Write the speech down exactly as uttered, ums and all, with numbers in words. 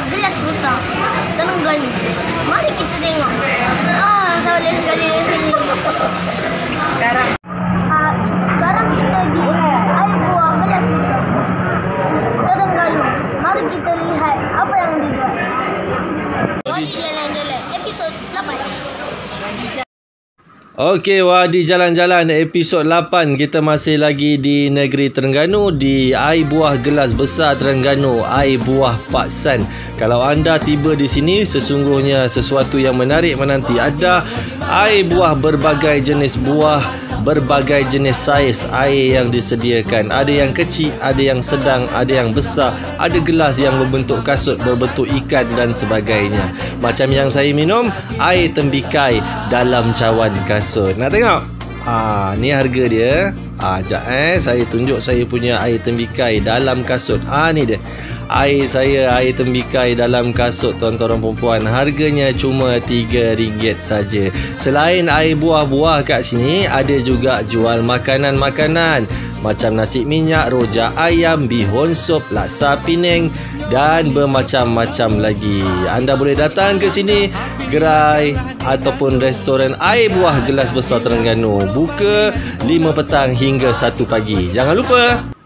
buah gelas besar Terengganu. Mari kita tengok. Ah, soleh sekali di sini. Sekarang Ah, sekarang kita di air buah gelas besar Terengganu. Mari kita lihat apa yang dijual. Wadi Jalan-Jalan episod lapan. Okey, Wadi Jalan-Jalan episod lapan. Kita masih lagi di negeri Terengganu, di air buah gelas besar Terengganu, air buah Pak San. Kalau anda tiba di sini, sesungguhnya sesuatu yang menarik menanti. Ada air buah berbagai jenis buah, berbagai jenis saiz air yang disediakan. Ada yang kecil, ada yang sedang, ada yang besar, ada gelas yang berbentuk kasut, berbentuk ikan dan sebagainya. Macam yang saya minum, air tembikai dalam cawan kasut. Nak tengok? Ah, ni harga dia. Ah, jap eh, saya tunjuk saya punya air tembikai dalam kasut. Ah, ni dia. Air saya, air tembikai dalam kasut, tuan-tuan dan perempuan. Harganya cuma tiga ringgit saja. Selain air buah-buah kat sini, ada juga jual makanan-makanan macam nasi minyak, rojak ayam, bihun sup, laksa Penang dan bermacam-macam lagi. Anda boleh datang ke sini, gerai ataupun restoran air buah gelas besar Terengganu. Buka lima petang hingga satu pagi. Jangan lupa.